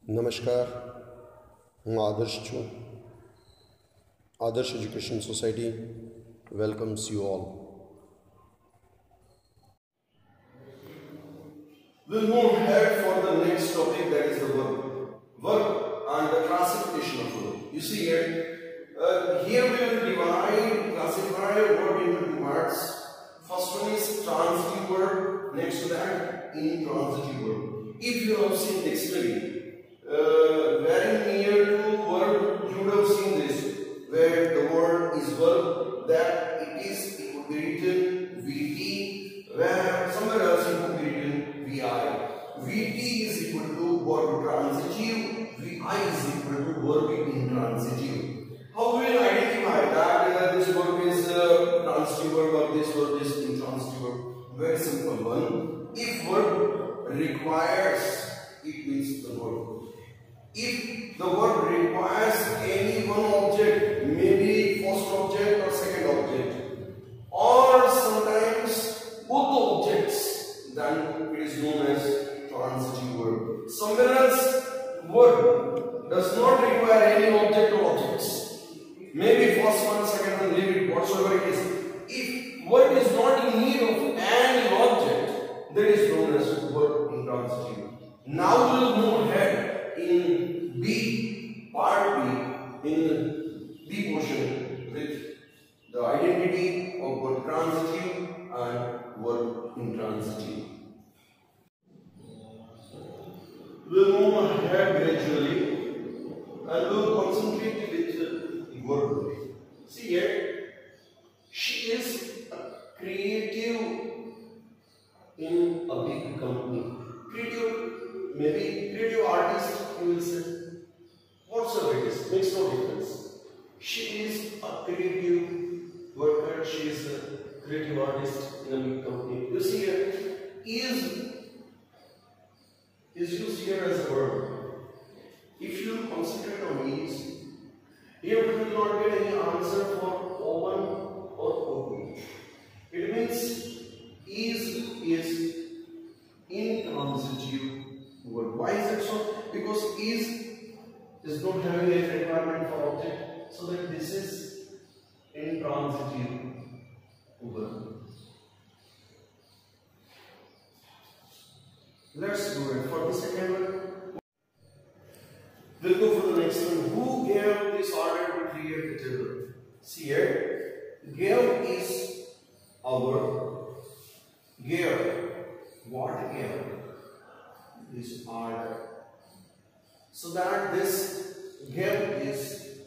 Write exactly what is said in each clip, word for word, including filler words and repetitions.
નમસ્કાર, હું આદર્શ છું. Adarsh education society welcomes you all. We'll move ahead for the next topic, that is the verb. Verb and the classification of verb. You see here, uh, here we will divide, classify verb into two parts. First one is transitive verb, next to that intransitive verb. If you have seen dictionary, uh, very near to verb, you would have seen this, where the word is verb, that it is, it would be written vt, where somewhere else it would be written vi. Vt is equal to verb transitive, vi is equal to verb intransitive. How will we identify that uh, this verb is uh, transitive verb or this verb is intransitive verb? Very simple one. If verb requires, it means the verb. If the verb requires any one object, maybe first object or second object, or sometimes both objects, then it is known as transitive verb. Somewhere else, verb does not require any object or objects. Maybe first one, second one, leave it, whatsoever it is. If verb is not in need of any object, that is known as verb intransitive. Now we will move ahead in B, part B, in B portion with the identity of verb transitive and verb intransitive. We will move ahead gradually and we will concentrate with the verb. See here, she is a creative in a big company. Creative, maybe creative artist, you will say. Whatsoever it is, makes no difference. She is a creative worker, she is a creative artist in a big company. You see here, is is used here as a verb. If you concentrate on is, here we will not get any answer for O one or O two. It means is is intransitive word. Why is it so? Because is is not having a requirement for object, so that this is intransitive verb. Let's do it for the second one. We'll go for the next one. Who gave this order to create the table? See here, gave is a verb. Gave, what gave? This order. So that this gave is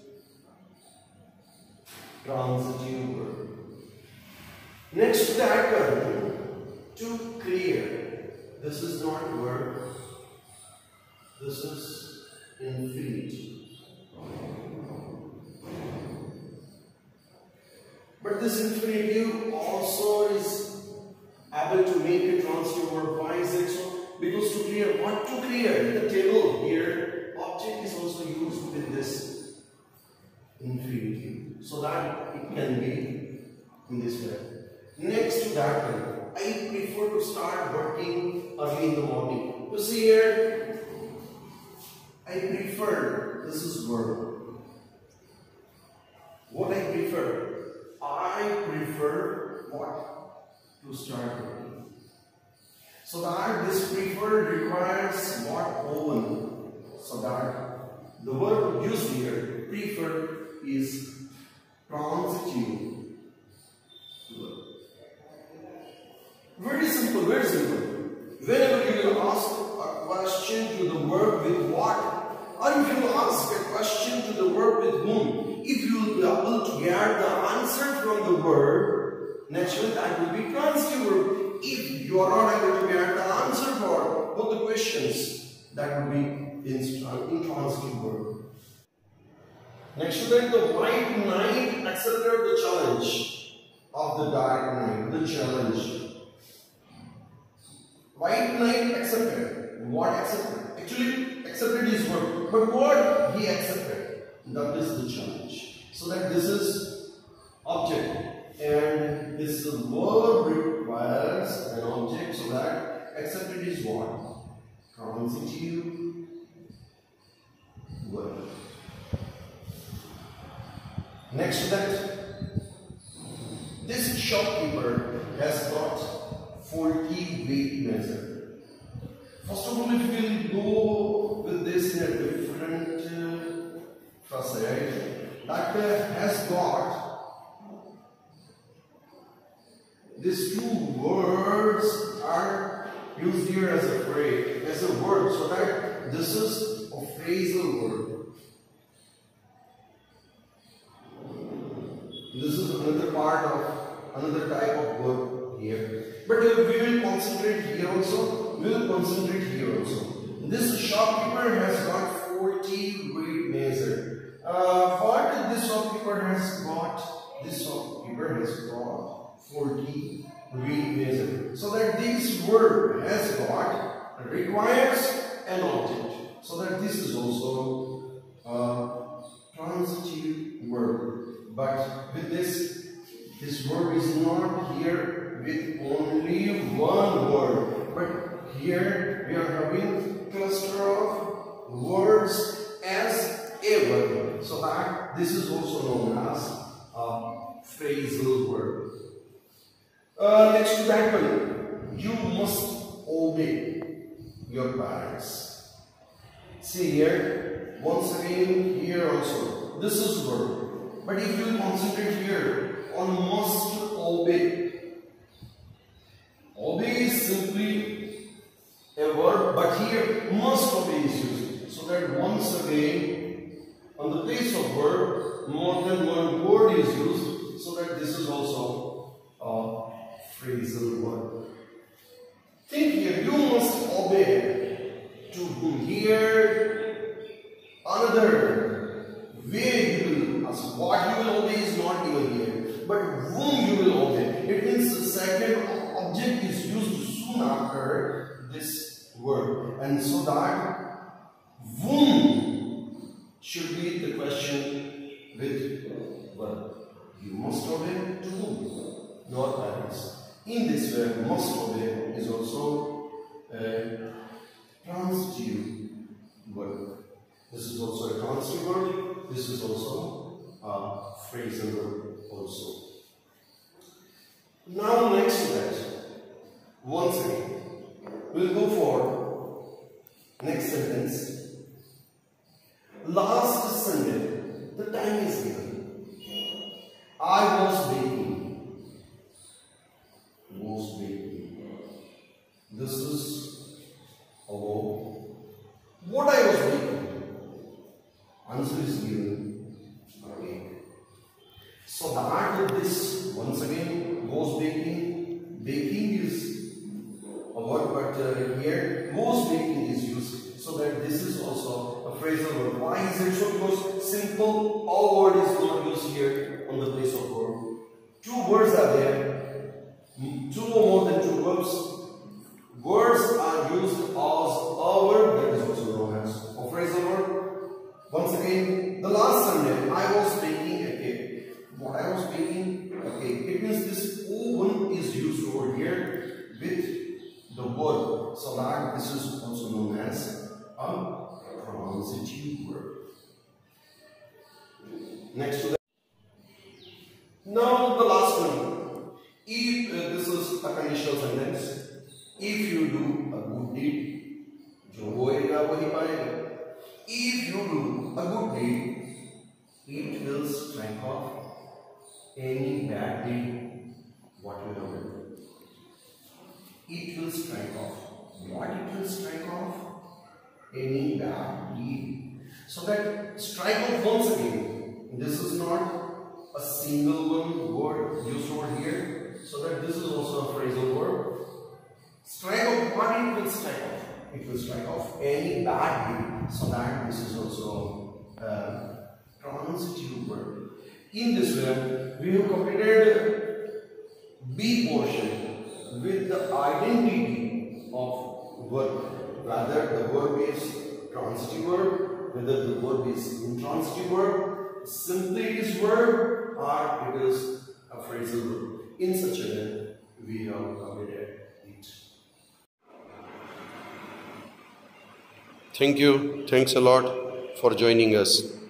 transitive verb. Next to that one, to clear. This is not verb. This is infinitive. But this infinitive also is able to make a transitive verb. Why is it so? Because to clear, what to clear? In the table here, object is also used with this infinitive, so that it can be in this way. Next to that one, I prefer to start working early in the morning. You see here, I prefer, this is verb. What I prefer? I prefer what? To start working. So that this prefer requires what? O one. So that the verb used here, prefer, is transitive. Very simple, very simple. Whenever you will ask a question to the verb with what, or if you ask a question to the verb with whom, if you will be able to get the answer from the verb, naturally that will be transitive verb. If you are not able to get the answer for both the questions, that would be intransitive verb. Next to that, the white knight accepted the challenge of the dark knight. The challenge. White knight accepted. What accepted? Actually, accepted is verb. But what he accepted? That is the challenge. So that this is object. And this verb requires an object, so that accepted is what? Transitive verb. Next to that, this shopkeeper has got forty weight measure. First of all, if we will go with this in a different uh, facade, that uh, has got these two words are used here as a phrase, as a word, so that this is a phrasal word. This is another part of another type of verb here. But uh, we will concentrate here also. We will concentrate here also. This shopkeeper has got forty weight measure. Uh, what this shopkeeper has got? This shopkeeper has got forty weight measure. So that this word has got requires an object. So that this is also a transitive verb. But with this, this verb is not here with only one word, but here we are having cluster of words as a verb. So that this is also known as a phrasal verb. Uh, next to that one, you must obey your parents. See here, once again here also, this is verb. But if you concentrate here on must obey, obey is simply a verb, but here must obey is used. So that once again, on the place of verb, more than one word is used, so that this is also a phrasal verb. Think here, you must obey to whom. Here, another way you will. So what you will obey is not even here, but whom you will obey. It means the second object is used soon after this word, and so that whom should be the question with verb. You must obey to whom? Your parents. In this way, must obey is also a transitive verb. This is also a transitive verb. This is also Uh, phrasal verb also. Now next to that, once again, we'll go for next sentence. Last Sunday, the time is given. I was baking. Was baking. This is about what I was baking. Answer is given. So that this once again was baking. Baking is a word, but uh, here was baking is used. So that this is also a phrasal verb. Why is it so? Because simple all word is not used here on the place of verb. Two words are there. Two or more than two verbs. Words are used as a verb, that is also known as a phrasal verb. Once again, the last Sunday I was baking a cake. What I was baking a cake. It means this O one is used over here with the verb. So that this is also known as a transitive verb. Next to that. Now the last one. If uh, this is a conditional sentence. If you do a good deed, jo hoega wahi paega. If you do a good deed, it will strike off any bad deed what you have done. It will strike off. What it will strike off? Any bad deed. So that strike off once again. This is not a single one word used over here. So that this is also a phrasal word. Strike off, what it will strike off? It will strike off any bad deed. So that this is also a transitive verb. In this way, we have completed B portion with the identity of verb. Whether the verb is transitive verb, whether the verb is intransitive verb, simply it is verb or it is a phrasal verb. In such a way, we have completed it. Thank you. Thanks a lot for joining us.